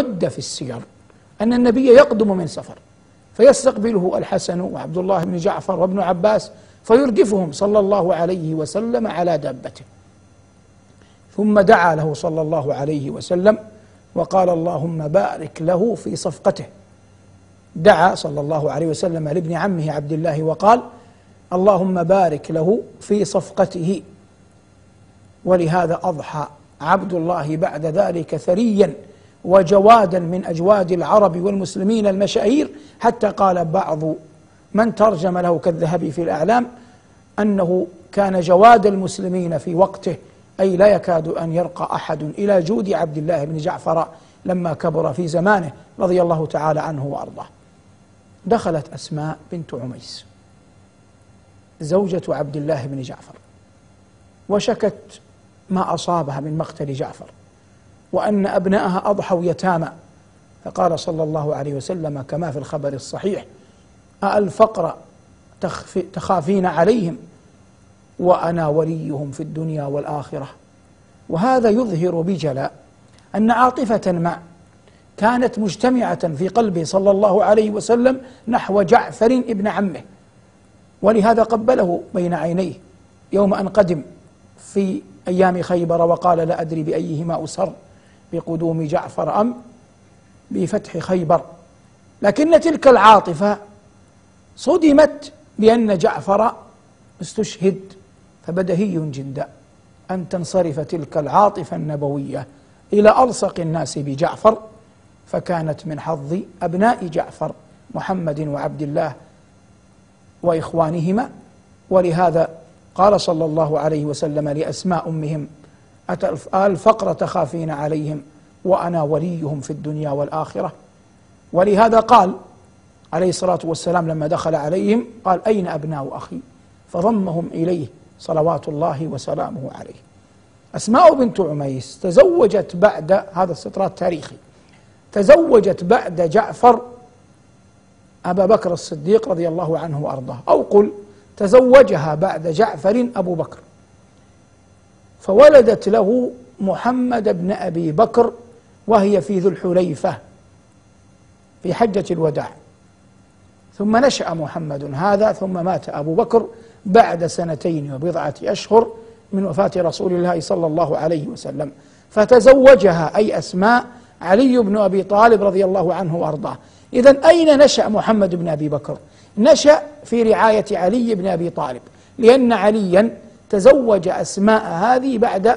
عد في السير أن النبي يقدم من سفر فيستقبله الحسن وعبد الله بن جعفر وابن عباس فيردفهم صلى الله عليه وسلم على دابته، ثم دعا له صلى الله عليه وسلم وقال اللهم بارك له في صفقته. دعا صلى الله عليه وسلم لابن عمه عبد الله وقال اللهم بارك له في صفقته. ولهذا أضحى عبد الله بعد ذلك ثريا وجوادا من أجواد العرب والمسلمين المشاهير، حتى قال بعض من ترجم له كالذهبي في الأعلام أنه كان جواد المسلمين في وقته، أي لا يكاد أن يرقى أحد إلى جود عبد الله بن جعفر لما كبر في زمانه رضي الله تعالى عنه وأرضاه. دخلت أسماء بنت عميس زوجة عبد الله بن جعفر وشكت ما أصابها من مقتل جعفر وأن أبنائها أضحوا يتامى، فقال صلى الله عليه وسلم كما في الخبر الصحيح الفقر تخافين عليهم وأنا وليهم في الدنيا والآخرة. وهذا يظهر بجلاء أن عاطفة ما كانت مجتمعة في قلبه صلى الله عليه وسلم نحو جعفر ابن عمه، ولهذا قبله بين عينيه يوم أن قدم في أيام خيبر وقال لا أدري بأيهما أسر بقدوم جعفر أم بفتح خيبر. لكن تلك العاطفة صدمت بأن جعفر استشهد، فبدهي جدا أن تنصرف تلك العاطفة النبوية إلى ألصق الناس بجعفر، فكانت من حظ أبناء جعفر محمد وعبد الله وإخوانهما. ولهذا قال صلى الله عليه وسلم لأسماء أمهم الفقر تخافين عليهم وأنا وليهم في الدنيا والآخرة. ولهذا قال عليه الصلاة والسلام لما دخل عليهم قال أين أبناء أخي، فضمهم إليه صلوات الله وسلامه عليه. أسماء بنت عميس تزوجت بعد هذا استطراد تاريخي، تزوجت بعد جعفر أبا بكر الصديق رضي الله عنه وأرضاه، أو قل تزوجها بعد جعفر أبو بكر، فولدت له محمد بن أبي بكر وهي في ذو الحليفة في حجة الوداع، ثم نشأ محمد هذا، ثم مات أبو بكر بعد 2 وبضعة أشهر من وفاة رسول الله صلى الله عليه وسلم، فتزوجها أي أسماء علي بن أبي طالب رضي الله عنه وأرضاه. إذن أين نشأ محمد بن أبي بكر؟ نشأ في رعاية علي بن أبي طالب، لأن عليا تزوج أسماء هذه بعد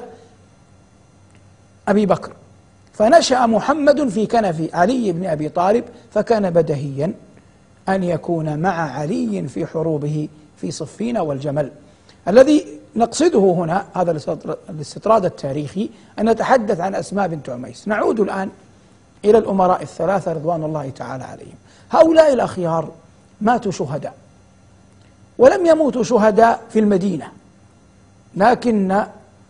أبي بكر، فنشأ محمد في كنف علي بن أبي طالب، فكان بدهيا أن يكون مع علي في حروبه في صفين والجمل. الذي نقصده هنا هذا الاستطراد التاريخي أن نتحدث عن أسماء بنت عميس. نعود الآن إلى الأمراء الثلاثة رضوان الله تعالى عليهم. هؤلاء الأخيار ماتوا شهداء، ولم يموتوا شهداء في المدينة، لكن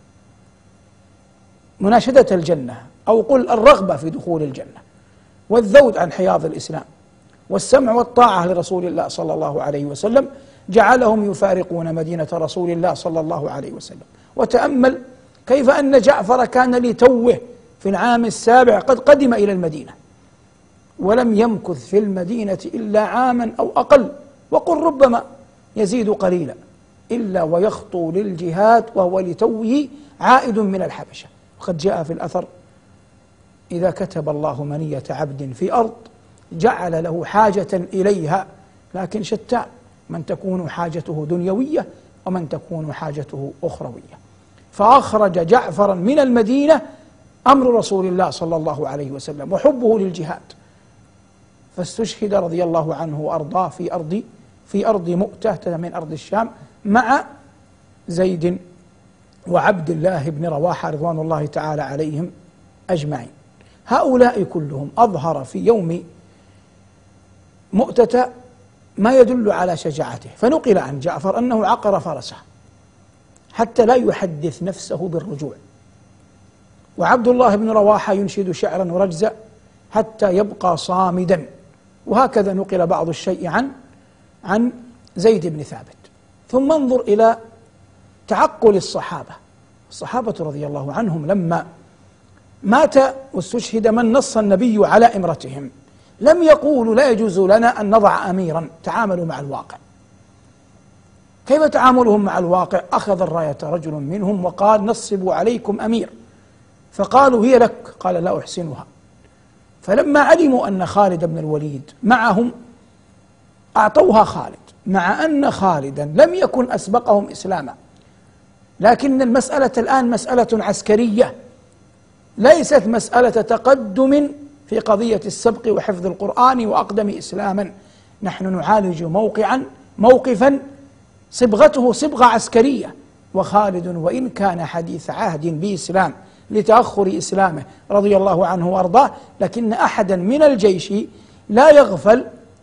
مناشدة الجنة أو قل الرغبة في دخول الجنة والذود عن حياض الإسلام والسمع والطاعة لرسول الله صلى الله عليه وسلم جعلهم يفارقون مدينة رسول الله صلى الله عليه وسلم. وتأمل كيف أن جعفر كان لتوه في العام 7 قد قدم إلى المدينة، ولم يمكث في المدينة إلا عاما أو أقل، وقل ربما يزيد قليلا، إلا ويخطو للجهاد وهو لتوه عائد من الحبشة. وقد جاء في الأثر إذا كتب الله منية عبد في أرض جعل له حاجة إليها، لكن شتان، من تكون حاجته دنيوية ومن تكون حاجته أخروية. فأخرج جعفرا من المدينة أمر رسول الله صلى الله عليه وسلم وحبه للجهاد، فاستشهد رضي الله عنه وأرضاه في أرض مؤتة من أرض الشام مع زيد وعبد الله بن رواحة رضوان الله تعالى عليهم أجمعين. هؤلاء كلهم أظهر في يوم مؤتة ما يدل على شجاعته، فنقل عن جعفر أنه عقر فرسه حتى لا يحدث نفسه بالرجوع، وعبد الله بن رواحة ينشد شعرا ورجزا حتى يبقى صامدا. وهكذا نقل بعض الشيء عن زيد بن ثابت. ثم انظر إلى تعقل الصحابة رضي الله عنهم لما مات واستشهد من نص النبي على إمرتهم لم يقولوا لا يجوز لنا أن نضع أميرا، تعاملوا مع الواقع. كيف تعاملهم مع الواقع؟ أخذ الراية رجل منهم وقال نصب عليكم أمير، فقالوا هي لك، قال لا أحسنها. فلما علموا أن خالد بن الوليد معهم أعطوها خالد، مع أن خالدا لم يكن أسبقهم إسلاما، لكن المسألة الآن مسألة عسكرية ليست مسألة تقدم في قضية السبق وحفظ القرآن وأقدم إسلاما. نحن نعالج موقفا صبغته صبغة عسكرية، وخالد وإن كان حديث عهد بإسلام لتأخر إسلامه رضي الله عنه وأرضاه، لكن أحدا من الجيش لا يغفل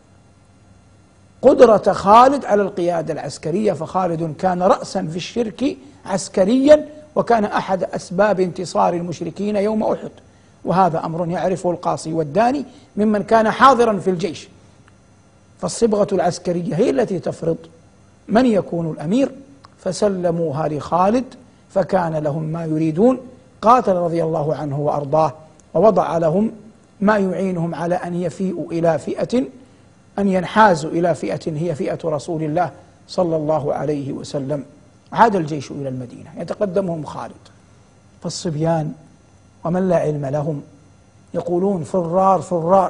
قدرة خالد على القيادة العسكرية، فخالد كان رأسا في الشرك عسكريا، وكان أحد أسباب انتصار المشركين يوم أحد، وهذا أمر يعرفه القاصي والداني ممن كان حاضرا في الجيش. فالصبغة العسكرية هي التي تفرض من يكون الأمير، فسلموها لخالد فكان لهم ما يريدون. قاتل رضي الله عنه وأرضاه ووضع لهم ما يعينهم على أن يفيئوا إلى فئة، أن ينحازوا إلى فئة هي فئة رسول الله صلى الله عليه وسلم. عاد الجيش إلى المدينة يتقدمهم خالد، فالصبيان ومن لا علم لهم يقولون فرار فرار،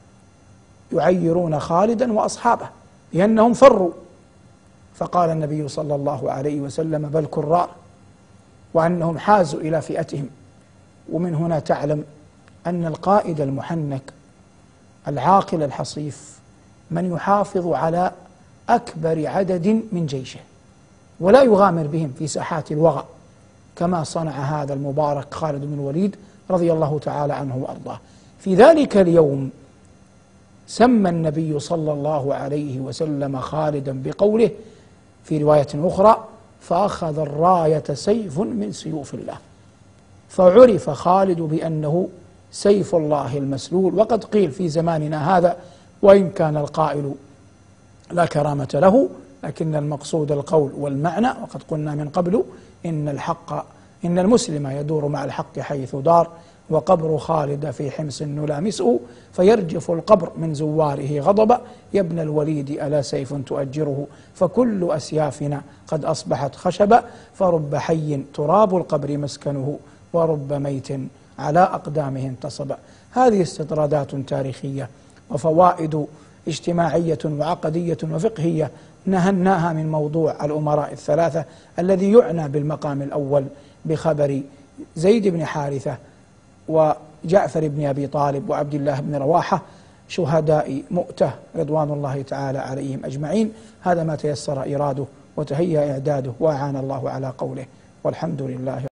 يعيرون خالدا وأصحابه لأنهم فروا. فقال النبي صلى الله عليه وسلم بل كرار، وأنهم حازوا إلى فئتهم. ومن هنا تعلم أن القائد المحنك العاقل الحصيف من يحافظ على أكبر عدد من جيشه ولا يغامر بهم في ساحات الوغى، كما صنع هذا المبارك خالد بن الوليد رضي الله تعالى عنه وأرضاه. في ذلك اليوم سمى النبي صلى الله عليه وسلم خالدا بقوله في رواية أخرى فأخذ الراية سيف من سيوف الله، فعرف خالد بأنه سيف الله المسلول. وقد قيل في زماننا هذا وإن كان القائل لا كرامة له، لكن المقصود القول والمعنى. وقد قلنا من قبل إن المسلم يدور مع الحق حيث دار، وقبر خالد في حمص نلامسه فيرجف القبر من زواره غضبا، يا ابن الوليد ألا سيف تؤجره، فكل أسيافنا قد أصبحت خشبا، فرب حي تراب القبر مسكنه، ورب ميت على أقدامه انتصبا. هذه استطرادات تاريخية وفوائد اجتماعية وعقدية وفقهية نهناها من موضوع الأمراء الثلاثة الذي يعنى بالمقام الأول بخبر زيد بن حارثة وجعفر بن أبي طالب وعبد الله بن رواحة شهداء مؤتة رضوان الله تعالى عليهم أجمعين. هذا ما تيسر إراده وتهيأ إعداده وأعان الله على قوله، والحمد لله.